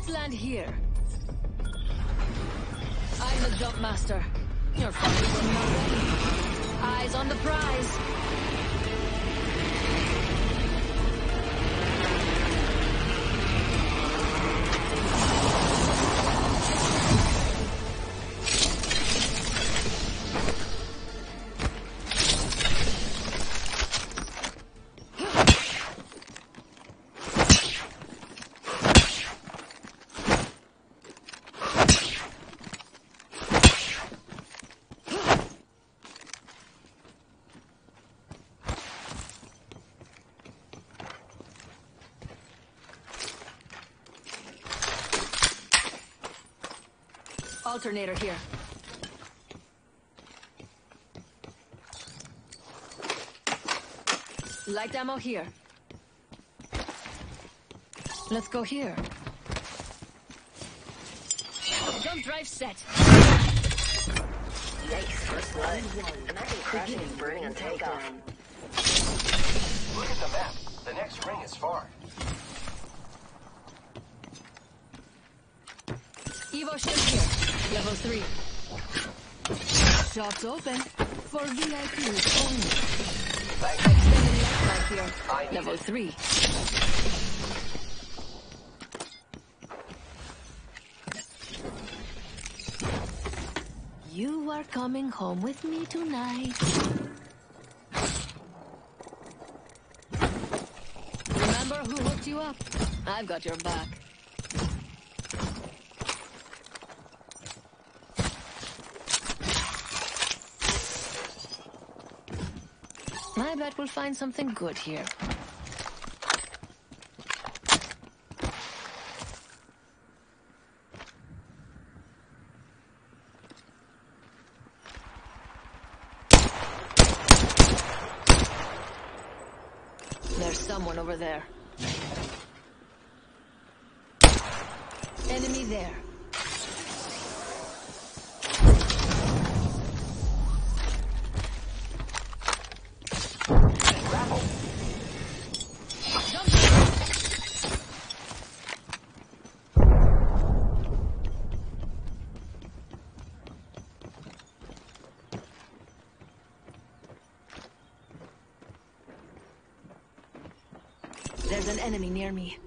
Let's land here. I'm the jump master. You're funny when you're ready. Eyes on the prize. Alternator here. Light ammo here. Let's go here. Jump drive set. Yikes, first blood. Imagine crashing and burning on takeoff. Look at the map. The next ring is far. Evo shield here. Level 3. Shops open for VIPs only. Extended light here. Level 3. You are coming home with me tonight. Remember who hooked you up? I've got your back. I bet we'll find something good here. There's someone over there. Enemy there. There's an enemy near me.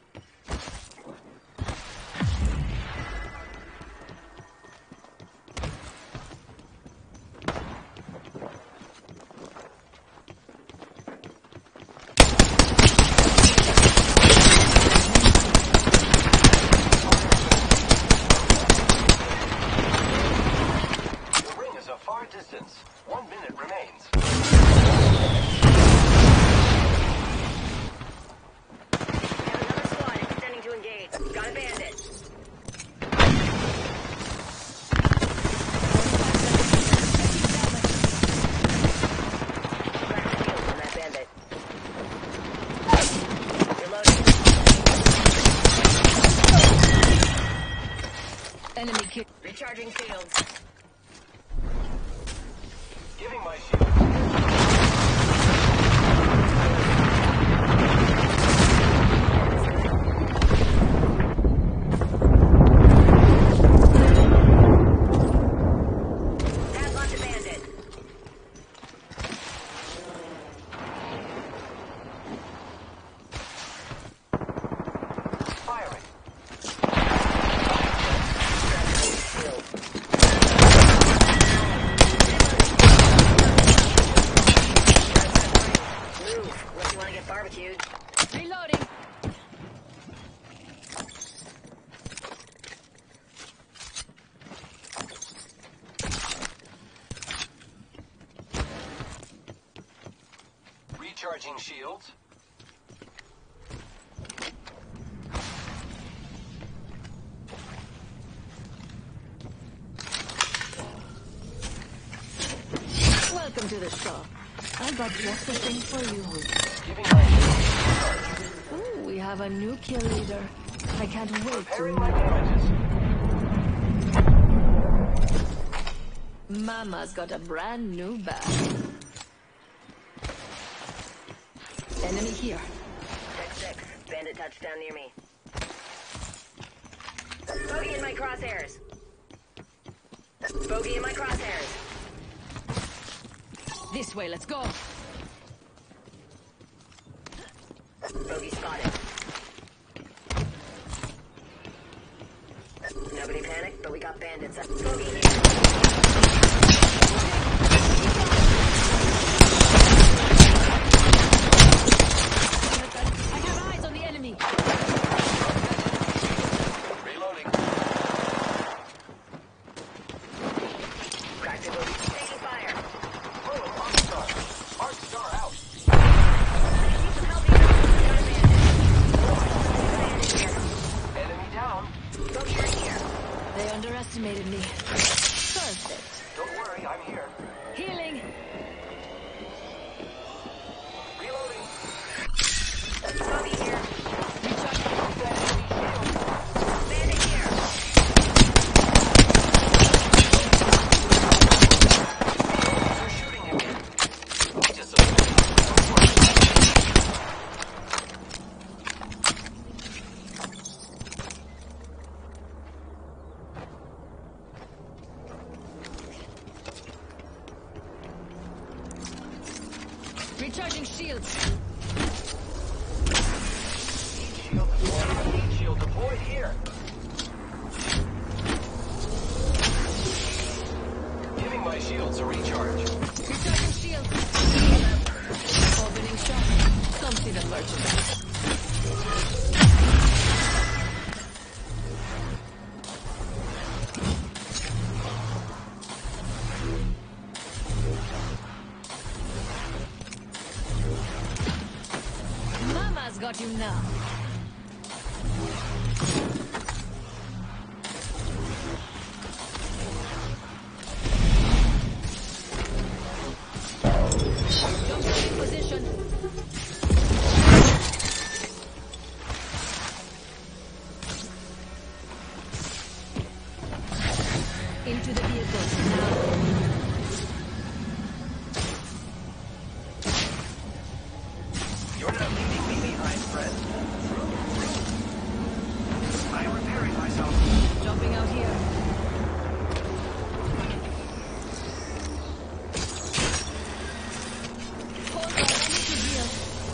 The ring is a far distance. 1 minute remains. Got a bandit. Crack the shield on that bandit. Reloading. Enemy kick. Recharging shields. Giving my shield. Barbecued. Reloading. Recharging shields. Welcome to the shop. I've got just the thing for you. Giving my shield. Ooh, we have a new kill leader. I can't wait to Repairing my meet damages. Mama's got a brand new bag. Enemy here. Tech 6. Bandit touchdown near me. Bogey in my crosshairs. Bogey in my crosshairs. This way, let's go. Bogey spotted. Nobody panic, but we got bandits up. Bogey here. I have eyes on the enemy. Reloading. Cracked it, Bogey. Taking fire. Oh, Arc Star. Arc Star out. Need some help here. Got a bandit. Enemy down. Bogey right here. They underestimated me. Perfect. Don't worry, I'm here. Healing. Reloading. Bogey here. Enemy shield. Bandit here. They're shooting again. Just a Recharging shields. shield deployed. Heat shield deployed here. Giving my shields a recharge. Recharging shields. Opening shop. Come see the merchandise. Mama's got you now. Don't get in position. Into the vehicle now. You're not leaving me behind, friend. I'm repairing myself. Jumping out here. Hold on, I need to heal.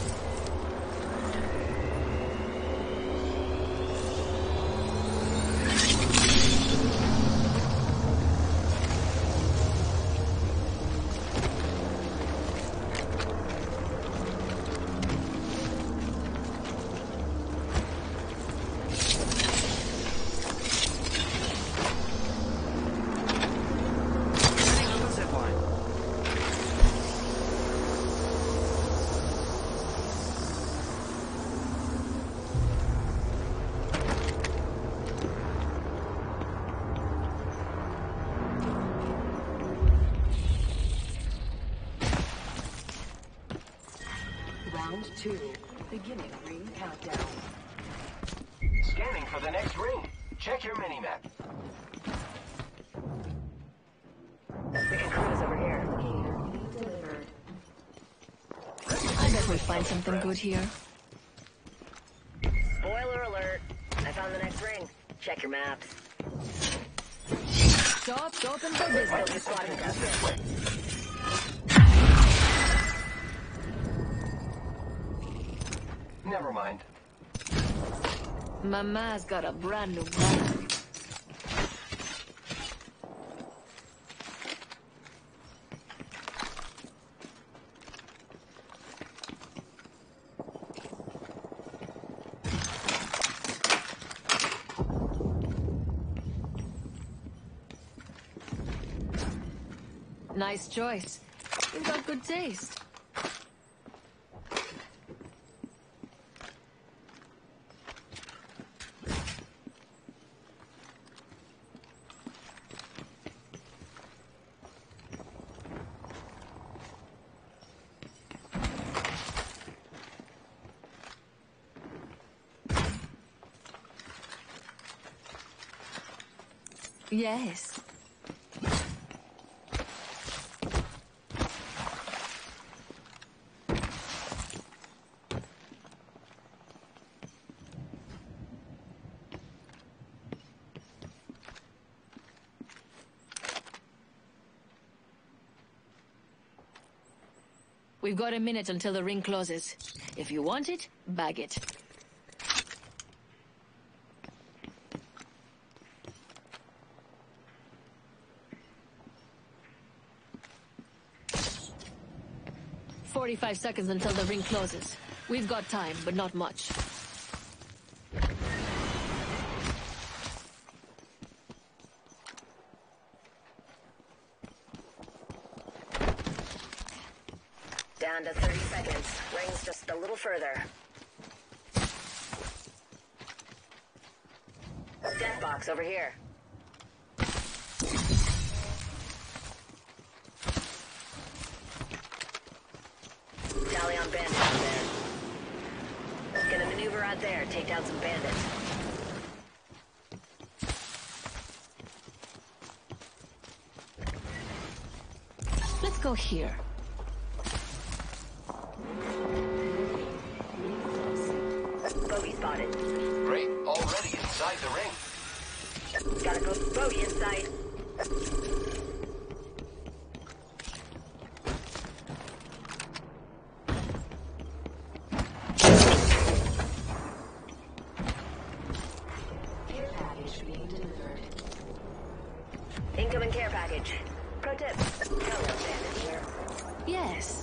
Round 2. Beginning ring countdown. Scanning for the next ring. Check your mini-map. We can cruise over here. I bet we'll find something good here. Spoiler alert. I found the next ring. Check your maps. Shop's open for business. Bogey spotted down here. Never mind. Mama's got a brand new bag. Nice choice. You've got good taste. Yes. We've got a minute until the ring closes. If you want it, bag it. "45 seconds until the ring closes. We've got time, but not much." Down to 30 seconds. Ring's just a little further. Death box over here. Tally on bandits out there. Gonna maneuver out there, take down some bandits. Let's go here. Bogey spotted. Great, already inside the ring. Gotta go bogey inside. Care package being delivered. Incoming care package. Pro tip. Hello, bandit here. Yes.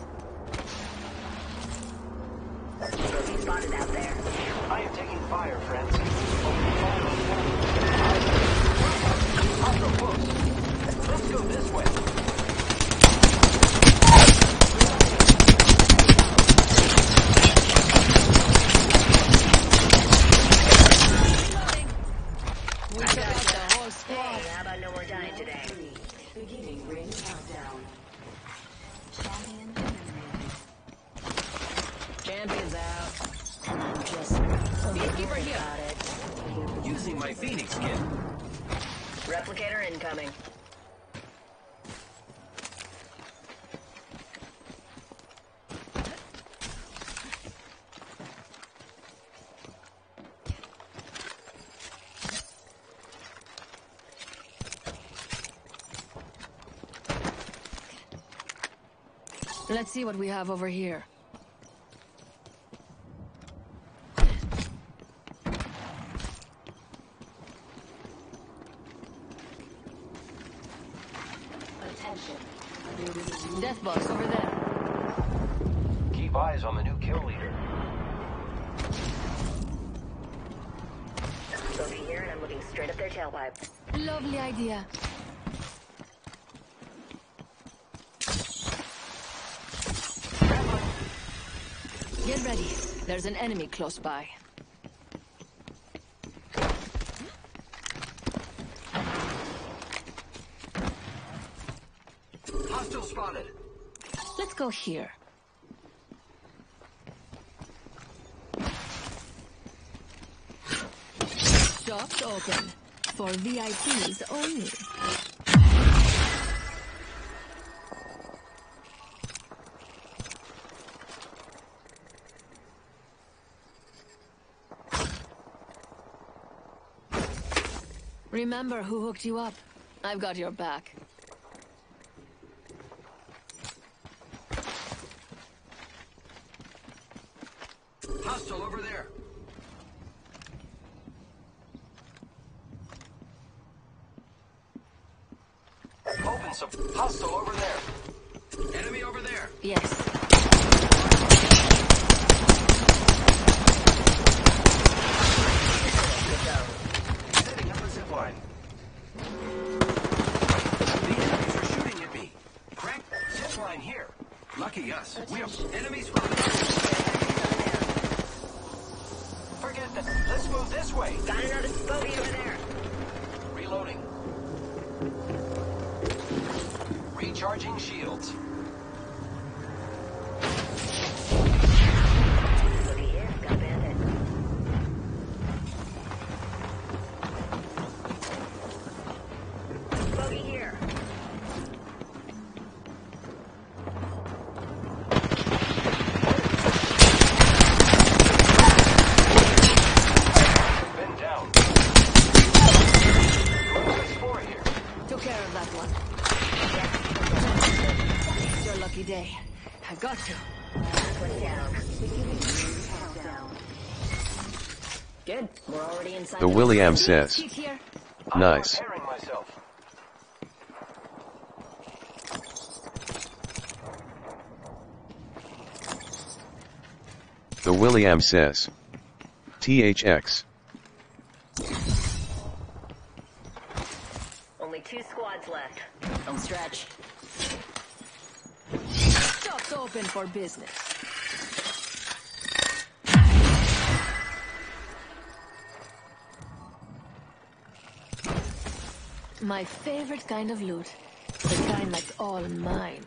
Bogey spotted out there. I am taking fire, friends. Hostile close. Let's go this way. We took out the whole squad. Hey, how about no more dying today? Beginning ring countdown. Champion's out. Just Beekeeper here. got it. Using my Phoenix kit. Replicator incoming. Let's see what we have over here. Attention. Death box over there. Keep eyes on the new kill leader. Bogey here, and I'm looking straight up their tailpipe. Lovely idea. Get ready. There's an enemy close by. Hostile spotted. Let's go here. Shops open. For VIPs only. Remember who hooked you up. I've got your back. Hostile over there. Open some. Hostile over there. Enemy over there. Yes. Setting up a zip line. The enemies are shooting at me. Crank zip line here. Lucky us. We have enemies running. Forget that. Let's move this way. Got another bogey over there. Reloading. Recharging shields. Bogey here, got a bandit. Bogey here. Been down. Who's 4 here? Took care of that one. Went down. Beginning ring countdown. Good. We're already inside The William Phoenix says. kit here. Nice. I'm repairing myself. The William says. THX. Only 2 squads left. Don't stretch. Shop's open for business. My favorite kind of loot. The kind that's all mine.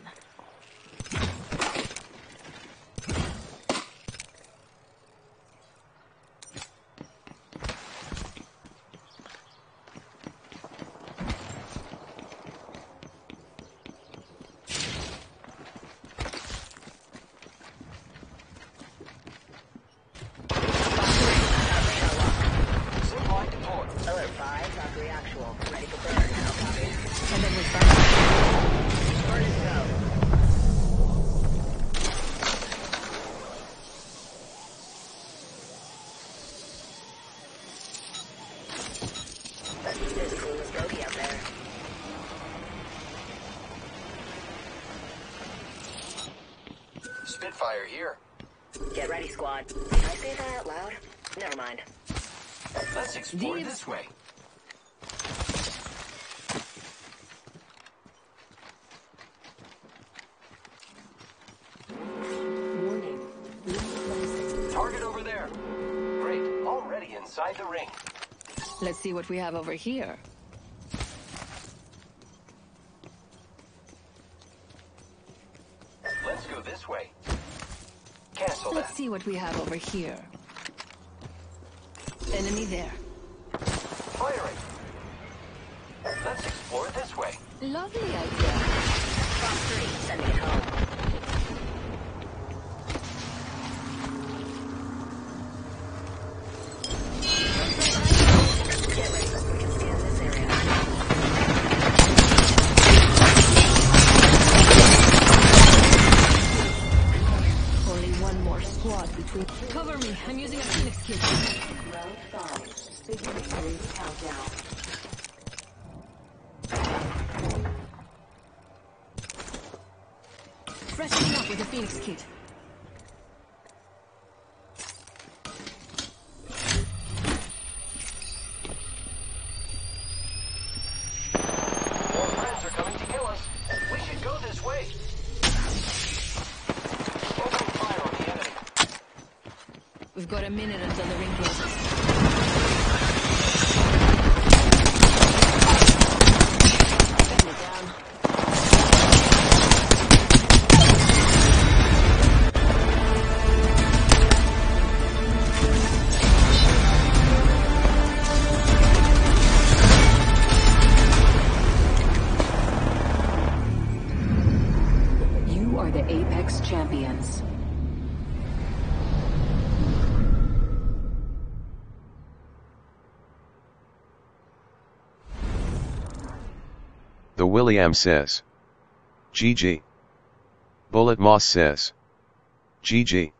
Zipline deployed. Alert 5, Valkyrie actual. Ready for burn. How copy? And then we find Burn and go. There's a clueless bogey out there. Spitfire here. Get ready, squad. Did I say that out loud? Never mind. Let's explore These- this way. warning. Replacing. Target over there. Great. Already inside the ring. Let's see what we have over here. Let's go this way. Cancel Let's that. see what we have over here. Enemy there. Firing. Let's explore this way. Lovely idea. Fox 3, sending it home. Get ready. We can scan this area. Only one more squad between. Cover me. I'm using a Phoenix kit. Round 5. Beginning ring countdown. Freshening up with a Phoenix kit. More friends are coming to kill us. We should go this way. Open fire on the enemy. We've got a minute until the ring closes. Enemy down. You are the Apex Champions. The William says. GG. Bullet Moss says. GG.